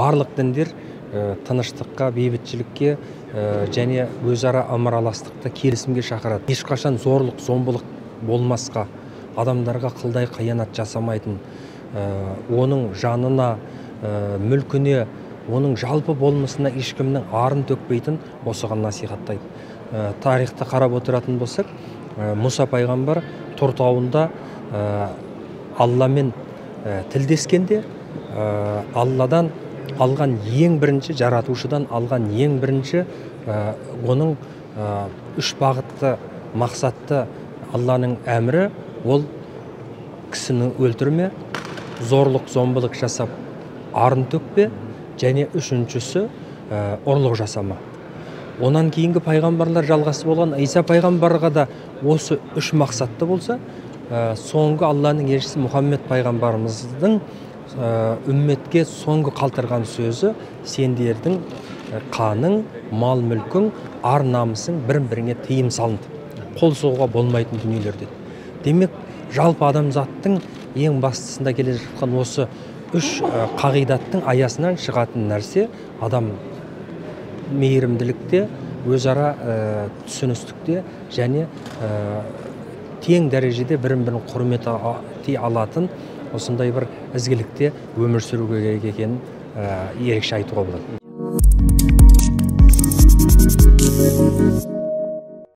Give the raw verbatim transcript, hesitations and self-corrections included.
барлық діндер тыныштыққа, бейбітшілікке және өзара ымыраластықта, келісімге шақырады. Ешқашан зорлық, зомбылық болмасқа, адамдарға қылдай қиянат жасамайтын, оның жанына, мүлкіне, оның жалпы болмысына ешкімнің арын төкпейтін осыған насихаттайды. Тарихты қарап отыратын болсақ, Мұса пайғамбар Тұр тауында Алламен тілдескенде, Алладан алған ең бірінші, жаратушыдан алған ең бірінші, оның үш бағытты мақсатты Алланың әмірі, ол кісіні өлтірме, зорлық, зомбылық жасап, арын төкпе, және үшіншісі ұрлық жасама. Онан кейінгі пайғамбарлар жалғасы болған Иса пайғамбарға да осы үш мақсатты болса, соңғы Алланың елшісі Мұхаммед пайғамбарымыздың үмметке соңғы қалтырған сөзі: сендердің қаның, мал мүлкің, ар намысың бір-біріңе тыйым салынды. Қол соғуға болмайтын дүниелер деді. Демек, жалпы адамзаттың ең бастысында келе жатқан осы үш қағидаттың аясынан шығатын нәрсе адам мейірімділікте, өзара түсіністікте және тең дәрежеде бірін-бірін құрметтей алатын осындай бір ізгілікте өмір сүруге керек екенін ерекше айтуға болады.